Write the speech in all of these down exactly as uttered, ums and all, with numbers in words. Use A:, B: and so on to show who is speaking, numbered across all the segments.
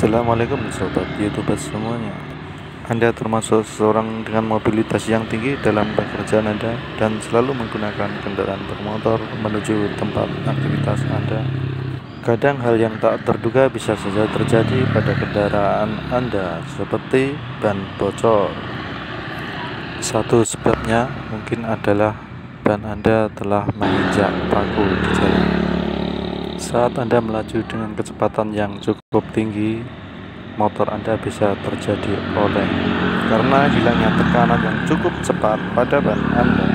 A: Assalamualaikum sobat YouTuber semuanya. Anda termasuk seseorang dengan mobilitas yang tinggi dalam pekerjaan Anda dan selalu menggunakan kendaraan bermotor menuju tempat aktivitas Anda. Kadang hal yang tak terduga bisa saja terjadi pada kendaraan Anda, seperti ban bocor. Satu sebabnya mungkin adalah ban Anda telah menginjak paku di jalan. Saat Anda melaju dengan kecepatan yang cukup tinggi, motor Anda bisa terjadi oleng karena hilangnya tekanan yang cukup cepat pada ban Anda.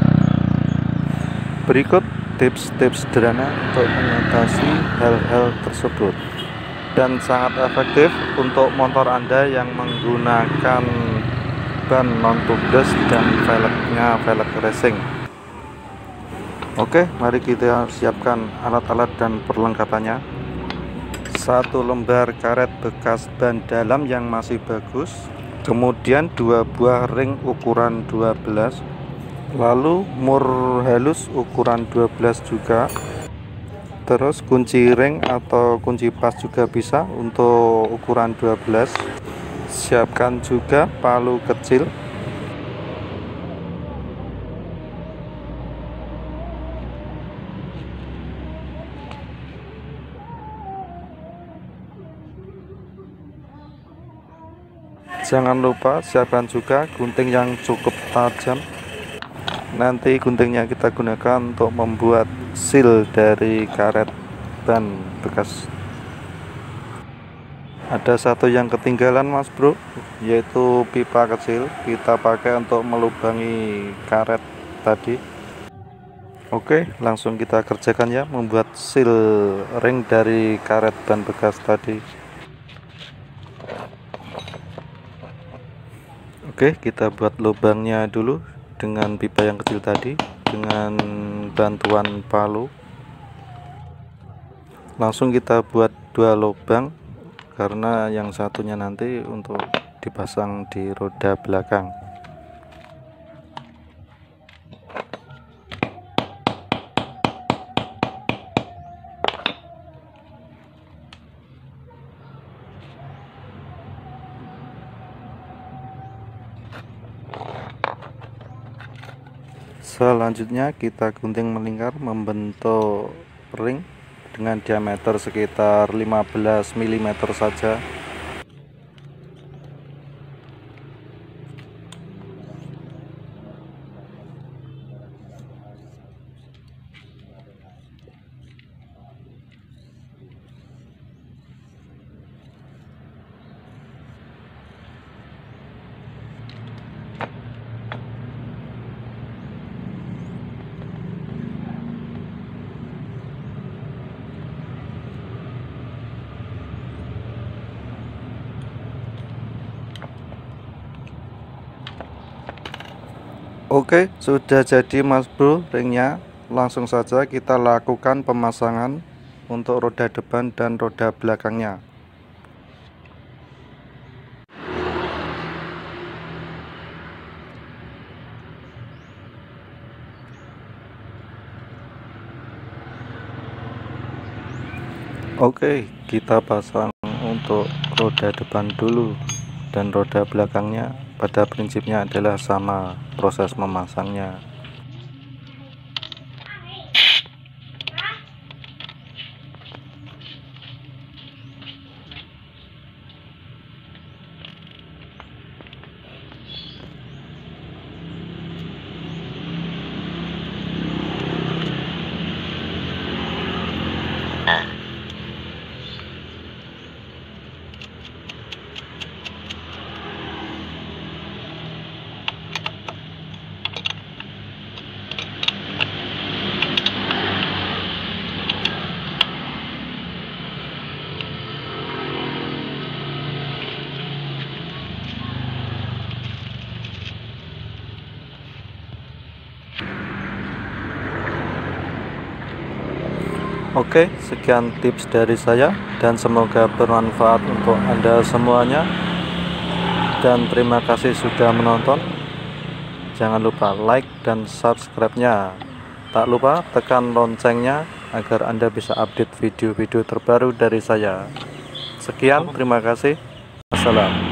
A: Berikut tips-tips sederhana untuk mengatasi hal-hal tersebut dan sangat efektif untuk motor Anda yang menggunakan ban non-tubeless dan velgnya velg racing. Oke, mari kita siapkan alat-alat dan perlengkapannya. Satu lembar karet bekas ban dalam yang masih bagus, kemudian dua buah ring ukuran dua belas, lalu mur halus ukuran dua belas juga, terus kunci ring atau kunci pas juga bisa untuk ukuran dua belas. Siapkan juga palu kecil, jangan lupa siapkan juga gunting yang cukup tajam. Nanti guntingnya kita gunakan untuk membuat seal dari karet ban bekas. Ada satu yang ketinggalan mas bro, yaitu pipa kecil. Kita pakai untuk melubangi karet tadi. Oke, langsung kita kerjakan ya, membuat seal ring dari karet ban bekas tadi. Oke, kita buat lubangnya dulu dengan pipa yang kecil tadi dengan bantuan palu. Langsung kita buat dua lubang karena yang satunya nanti untuk dipasang di roda belakang. Selanjutnya kita gunting melingkar membentuk ring dengan diameter sekitar lima belas milimeter saja. Oke, sudah jadi mas bro ringnya. Langsung saja kita lakukan pemasangan untuk roda depan dan roda belakangnya. Oke, kita pasang untuk roda depan dulu, dan roda belakangnya pada prinsipnya adalah sama proses memasangnya. Oke, sekian tips dari saya dan semoga bermanfaat untuk Anda semuanya, dan terima kasih sudah menonton. Jangan lupa like dan subscribe-nya. Tak lupa tekan loncengnya agar Anda bisa update video-video terbaru dari saya. Sekian, terima kasih. Assalam.